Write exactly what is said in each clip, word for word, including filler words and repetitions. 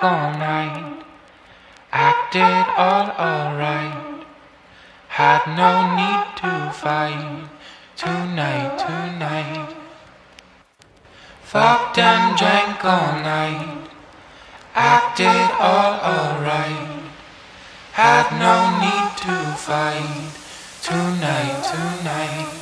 all night, acted all alright, had no need to fight. Tonight, tonight, fucked and drank all night, acted all alright, had no need to fight. Tonight, tonight.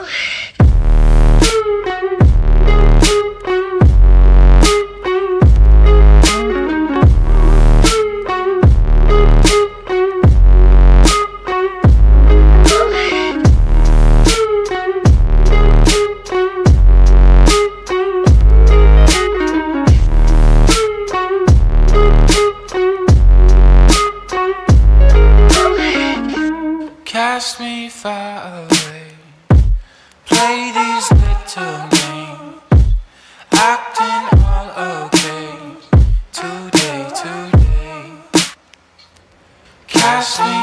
Cast me far away, play these little games, acting all okay, today, today. Cast me